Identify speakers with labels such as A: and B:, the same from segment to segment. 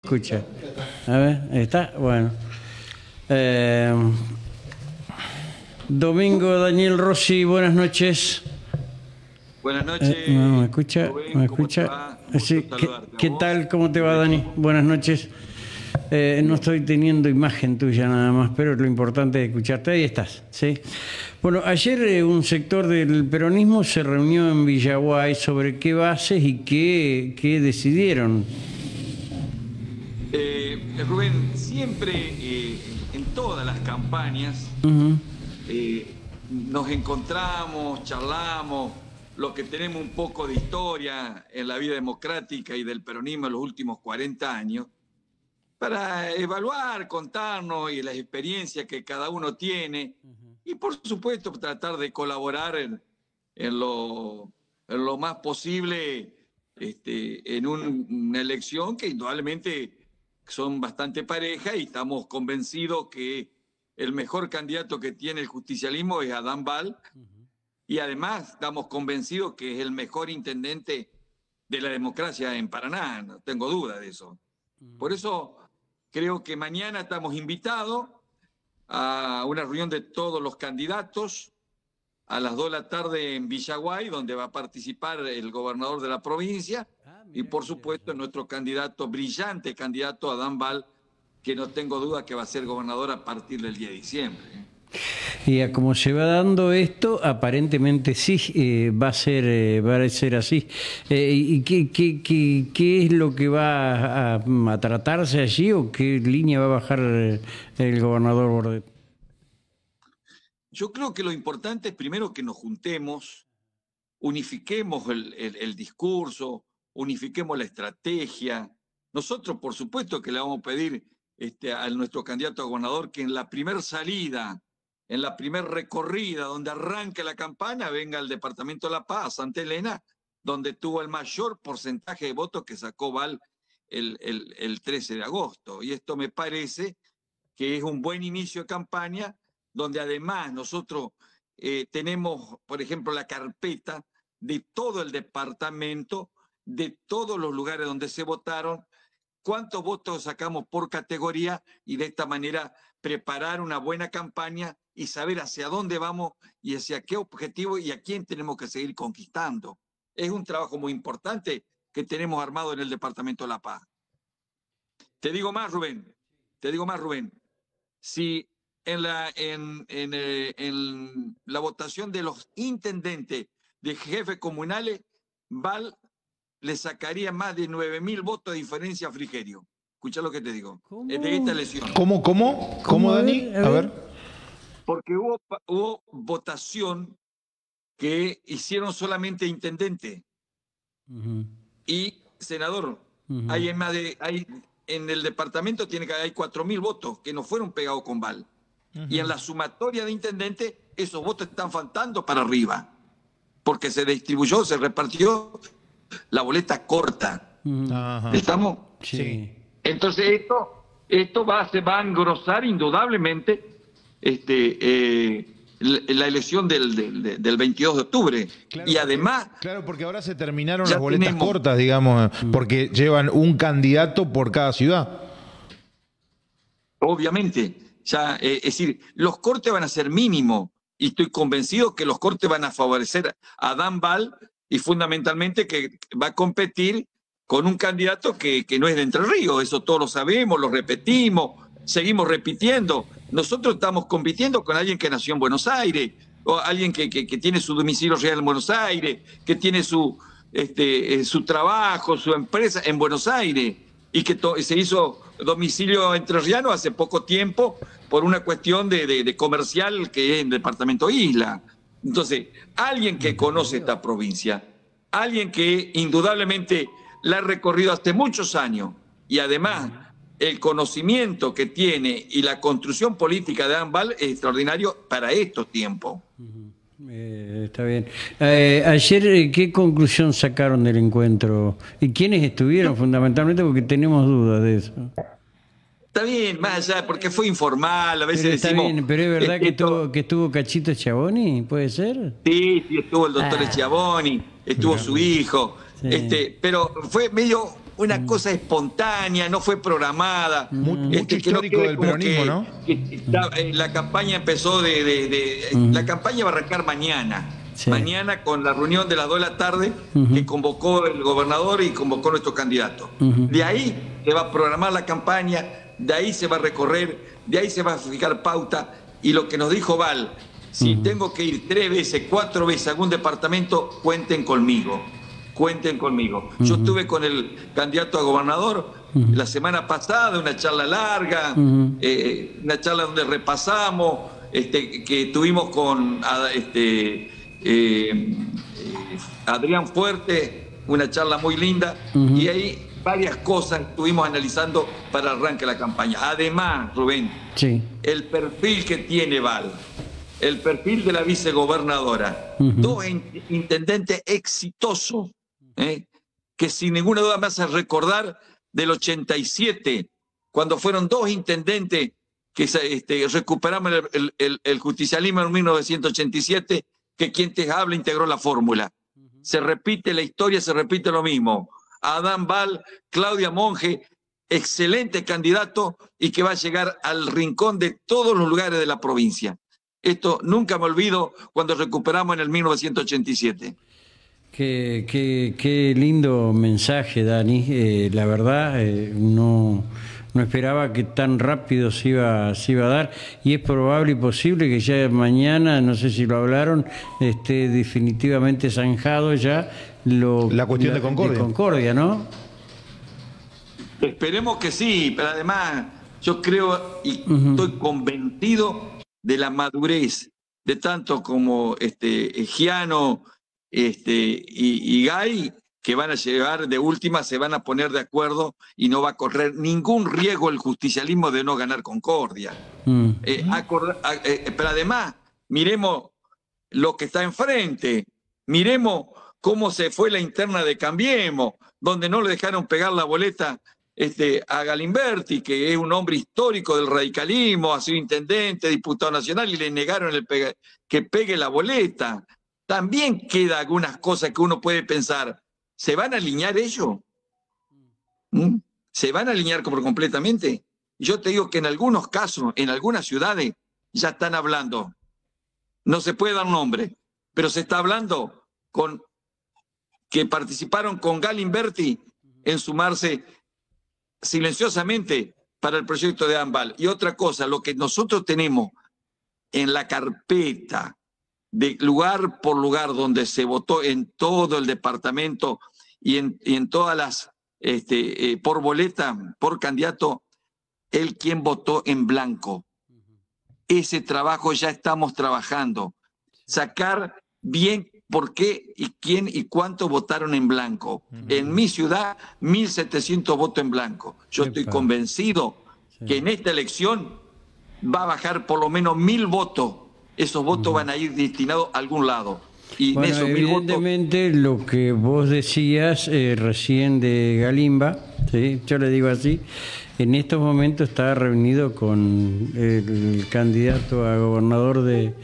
A: Escucha. A ver, ¿está? Bueno. Domingo Daniel Rossi, buenas noches.
B: Buenas noches.
A: No, ¿me escucha?
B: Rubén,
A: ¿Me
B: ¿cómo te
A: escucha?
B: va?
A: Sí.
B: Saludarte.
A: ¿Qué tal? ¿Cómo te va, Dani? Buenas noches. No estoy teniendo imagen tuya nada más, pero lo importante es escucharte. Ahí estás, ¿sí? Bueno, ayer un sector del peronismo se reunió en Villaguay sobre qué bases y qué decidieron.
B: Rubén, siempre en todas las campañas nos encontramos, charlamos, los que tenemos un poco de historia en la vida democrática y del peronismo en los últimos 40 años, para evaluar, contarnos y las experiencias que cada uno tiene y por supuesto tratar de colaborar en lo más posible en una elección que indudablemente son bastante pareja y estamos convencidos que el mejor candidato que tiene el justicialismo es Adán Bal y además estamos convencidos que es el mejor intendente de la democracia en Paraná, no tengo duda de eso. Por eso creo que mañana estamos invitados a una reunión de todos los candidatos a las 2 de la tarde en Villaguay, donde va a participar el gobernador de la provincia y por supuesto nuestro candidato, brillante candidato Adán Bal, que no tengo duda que va a ser gobernador a partir del 10 de diciembre.
A: Y a como se va dando esto, aparentemente sí, va a ser así. ¿Y qué es lo que va a tratarse allí o qué línea va a bajar el gobernador Bordet?
B: Yo creo que lo importante es primero que nos juntemos, unifiquemos el discurso, unifiquemos la estrategia. Nosotros, por supuesto, que le vamos a pedir a nuestro candidato a gobernador que en la primera salida, en la primera recorrida, donde arranque la campaña, venga al departamento de La Paz, Santa Elena, donde tuvo el mayor porcentaje de votos que sacó Val el 13 de agosto. Y esto me parece que es un buen inicio de campaña, donde además nosotros tenemos, por ejemplo, la carpeta de todo el departamento, de todos los lugares donde se votaron, cuántos votos sacamos por categoría y de esta manera preparar una buena campaña y saber hacia dónde vamos y hacia qué objetivo y a quién tenemos que seguir conquistando. Es un trabajo muy importante que tenemos armado en el Departamento de La Paz. Te digo más, Rubén. Si en la votación de los intendentes de jefes comunales, Val le sacaría más de 9.000 votos de diferencia a Frigerio. Escucha lo que te digo.
A: ¿Cómo?
B: De esta elección.
C: ¿Cómo, Dani? A ver.
B: Porque hubo votación que hicieron solamente intendente y senador. Hay en el departamento hay 4.000 votos que no fueron pegados con Val. Y en la sumatoria de intendente, esos votos están faltando para arriba. Porque se distribuyó, se repartió la boleta corta. ¿Estamos?
A: Sí.
B: Entonces esto se va a engrosar indudablemente la elección del 22 de octubre.
C: Claro,
B: y además...
C: Claro, porque ahora se terminaron las boletas cortas, digamos, porque llevan un candidato por cada ciudad.
B: Obviamente. Es decir, los cortes van a ser mínimos y estoy convencido que los cortes van a favorecer a Adán Bal y fundamentalmente que va a competir con un candidato que no es de Entre Ríos. Eso todos lo sabemos, lo repetimos, seguimos repitiendo. Nosotros estamos compitiendo con alguien que nació en Buenos Aires, o alguien que tiene su domicilio real en Buenos Aires, que tiene su trabajo, su empresa en Buenos Aires, y que se hizo domicilio entrerriano hace poco tiempo por una cuestión de comercial que es en el departamento Isla. Entonces, alguien que conoce esta provincia, alguien que indudablemente la ha recorrido hace muchos años y además el conocimiento que tiene y la construcción política de Adán Bal es extraordinario para estos tiempos.
A: Está bien. Ayer, ¿qué conclusión sacaron del encuentro? ¿Y quiénes estuvieron fundamentalmente? Porque tenemos dudas de eso.
B: Está bien, más allá, porque fue informal, a veces
A: pero está
B: decimos...
A: bien, pero es verdad que estuvo Cachito Schiavoni, ¿puede ser?
B: Sí, estuvo el doctor Schiavoni, estuvo su hijo,
A: sí.
B: Pero fue medio una cosa espontánea, no fue programada.
C: Mucho histórico del peronismo, ¿no?
B: La campaña empezó la campaña va a arrancar mañana. Sí. Mañana con la reunión de las 2 de la tarde que convocó el gobernador y convocó nuestro candidato. De ahí se va a programar la campaña, de ahí se va a recorrer, de ahí se va a fijar pauta. Y lo que nos dijo Val, si tengo que ir 3 veces, 4 veces a algún departamento, cuenten conmigo. Cuenten conmigo. Yo estuve con el candidato a gobernador la semana pasada, una charla larga, una charla donde repasamos, que tuvimos con Adrián Fuerte, una charla muy linda, y ahí varias cosas estuvimos analizando para el arranque de la campaña. Además, Rubén, el perfil que tiene Val, el perfil de la vicegobernadora, 2 intendentes exitosos, que sin ninguna duda me hace recordar del 87, cuando fueron 2 intendentes que recuperamos el justicialismo en 1987, que quien te habla integró la fórmula. Se repite la historia, se repite lo mismo. Adán Val, Claudia Monge, excelente candidato y que va a llegar al rincón de todos los lugares de la provincia. Esto nunca me olvido cuando recuperamos en el 1987.
A: Qué lindo mensaje, Dani. La verdad, no esperaba que tan rápido se iba a dar, y es probable y posible que ya mañana, no sé si lo hablaron, esté definitivamente zanjado ya
C: la cuestión de
A: Concordia, ¿no?
B: Esperemos que sí, pero además yo creo y estoy convencido de la madurez de tanto como Giano y Gay, que van a llegar de última, se van a poner de acuerdo y no va a correr ningún riesgo el justicialismo de no ganar Concordia. Pero además, miremos lo que está enfrente, miremos cómo se fue la interna de Cambiemos, donde no le dejaron pegar la boleta a Galimberti, que es un hombre histórico del radicalismo, ha sido intendente, diputado nacional, y le negaron que pegue la boleta. También queda algunas cosas que uno puede pensar. ¿Se van a alinear ellos? ¿Se van a alinear completamente? Yo te digo que en algunos casos, en algunas ciudades, ya están hablando. No se puede dar nombre, pero se está hablando con que participaron con Galimberti en sumarse silenciosamente para el proyecto de Ambal. Y otra cosa, lo que nosotros tenemos en la carpeta de lugar por lugar donde se votó en todo el departamento y en todas las, por boleta, por candidato, el quien votó en blanco. Ese trabajo ya estamos trabajando. Sacar bien por qué y quién y cuánto votaron en blanco. En mi ciudad, 1.700 votos en blanco. Yo estoy convencido que en esta elección va a bajar por lo menos 1.000 votos. Esos votos van a ir destinados a algún lado. Y
A: bueno,
B: esos
A: evidentemente votos... lo que vos decías recién de Galimba, ¿sí? Yo le digo así, en estos momentos está reunido con el candidato a gobernador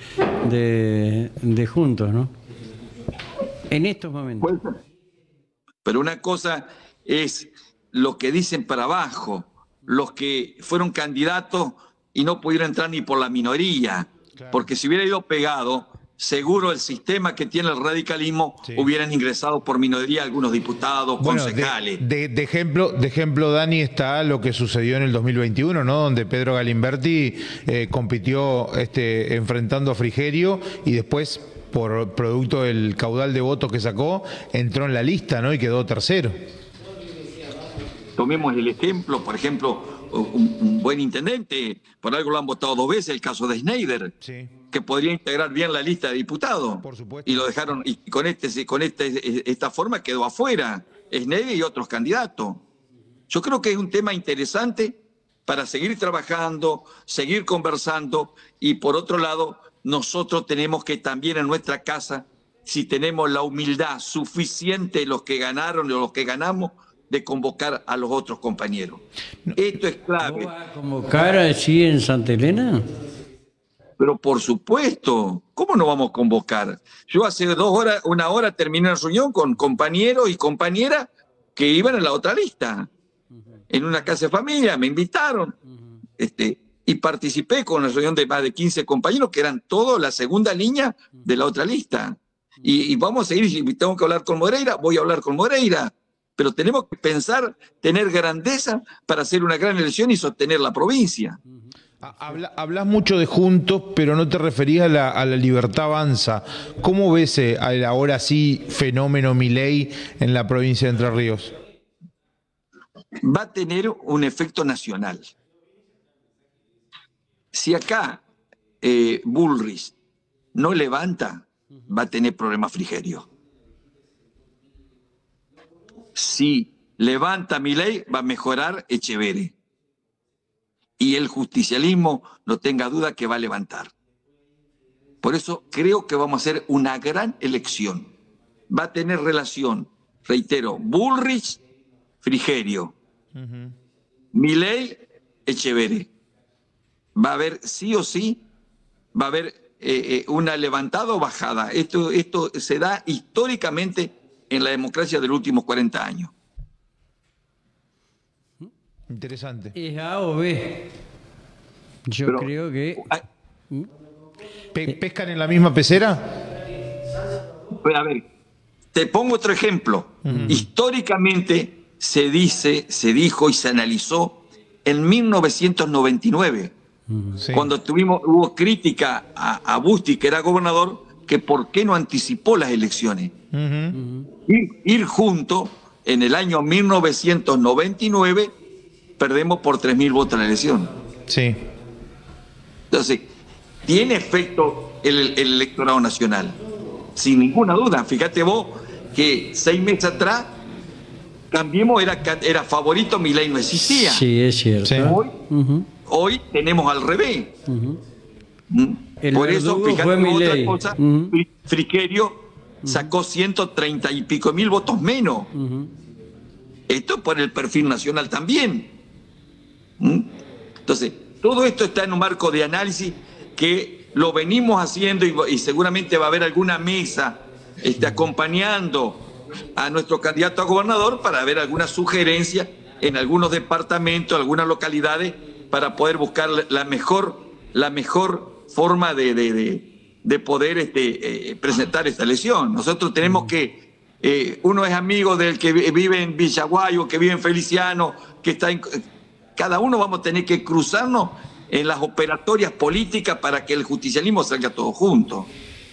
A: de Juntos, ¿no? En estos momentos.
B: Pero una cosa es lo que dicen para abajo, los que fueron candidatos y no pudieron entrar ni por la minoría. Claro. Porque si hubiera ido pegado, seguro el sistema que tiene el radicalismo hubieran ingresado por minoría algunos diputados, concejales.
C: De ejemplo, Dani, está lo que sucedió en el 2021, ¿no? Donde Pedro Galimberti compitió enfrentando a Frigerio y después, por producto del caudal de votos que sacó, entró en la lista, ¿no? Y quedó tercero.
B: Tomemos el ejemplo, por ejemplo, un buen intendente, por algo lo han votado 2 veces, el caso de Schneider, que podría integrar bien la lista de diputados.
C: Por supuesto.
B: Y lo dejaron, y con esta forma quedó afuera, Schneider y otros candidatos. Yo creo que es un tema interesante para seguir trabajando, seguir conversando, y por otro lado, nosotros tenemos que también en nuestra casa, si tenemos la humildad suficiente, los que ganaron o los que ganamos, de convocar a los otros compañeros. Esto es clave.
A: ¿Vas a convocar así en Santa Elena?
B: Pero por supuesto, ¿cómo no vamos a convocar? Yo hace 2 horas, 1 hora terminé una reunión con compañeros y compañeras que iban en la otra lista. En una casa de familia me invitaron y participé con una reunión de más de 15 compañeros que eran todos la segunda línea de la otra lista. Y vamos a seguir, si tengo que hablar con Moreira, voy a hablar con Moreira. Pero tenemos que pensar, tener grandeza para hacer una gran elección y sostener la provincia.
C: Hablas mucho de Juntos, pero no te referías a la Libertad Avanza. ¿Cómo ves al ahora sí fenómeno Milei en la provincia de Entre Ríos?
B: Va a tener un efecto nacional. Si acá Bullrich no levanta, va a tener problemas Frigerio. Si levanta Milei, va a mejorar Echeverri. Y el justicialismo, no tenga duda que va a levantar. Por eso creo que vamos a hacer una gran elección. Va a tener relación, reitero, Bullrich, Frigerio, Milei, Echeverri. Va a haber sí o sí, va a haber una levantada o bajada. Esto se da históricamente en la democracia de los últimos 40 años.
C: Interesante.
A: ¿Es A o B? Yo
B: Pero,
A: creo que...
C: ¿Pescan en la misma pecera?
B: A ver, te pongo otro ejemplo. Históricamente se dijo y se analizó en 1999,
C: Sí.
B: cuando hubo crítica a Busti, que era gobernador, que por qué no anticipó las elecciones. Ir junto, en el año 1999, perdemos por 3.000 votos en la elección.
C: Sí.
B: Entonces, tiene efecto el electorado nacional, sin ninguna duda. Fíjate vos que 6 meses atrás, Cambiemos era favorito, Milei no existía.
A: Sí, es cierto.
C: Sí.
B: Hoy tenemos al revés.
A: El
B: Por eso,
A: verdugo
B: fíjate
A: fue
B: otra
A: Milei.
B: cosa, Frigerio sacó 130 y pico mil votos menos. Esto por el perfil nacional también. Entonces, todo esto está en un marco de análisis que lo venimos haciendo y seguramente va a haber alguna mesa acompañando a nuestro candidato a gobernador para ver alguna sugerencia en algunos departamentos, algunas localidades, para poder buscar la mejor forma de poder presentar esta elección. Nosotros tenemos que, uno es amigo del que vive en Villaguayo, que vive en Feliciano, que está cada uno vamos a tener que cruzarnos en las operatorias políticas para que el justicialismo salga todo junto.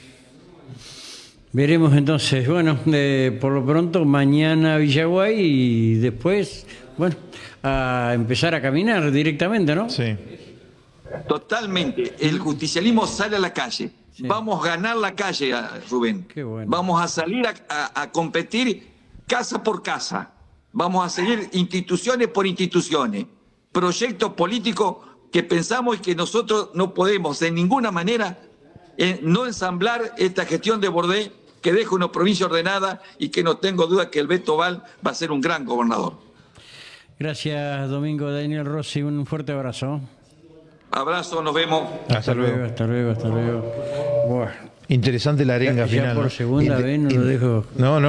A: Veremos entonces, bueno, por lo pronto mañana Villaguay y después, bueno, a empezar a caminar directamente, ¿no?
C: Sí.
B: Totalmente. El justicialismo sale a la calle. Sí. Vamos a ganar la calle, Rubén.
A: Qué bueno.
B: Vamos a salir a competir casa por casa. Vamos a seguir instituciones por instituciones. Proyectos políticos que pensamos y que nosotros no podemos de ninguna manera no ensamblar esta gestión de Bordet, que deja una provincia ordenada y que no tengo duda que el Beto Val va a ser un gran gobernador.
A: Gracias, Domingo. Daniel Rossi, un fuerte abrazo.
B: Abrazo, nos vemos.
C: Hasta luego.
A: Hasta luego. Bueno.
C: Interesante la arenga
A: Ya
C: final.
A: por segunda vez no lo dejo.
C: No, no.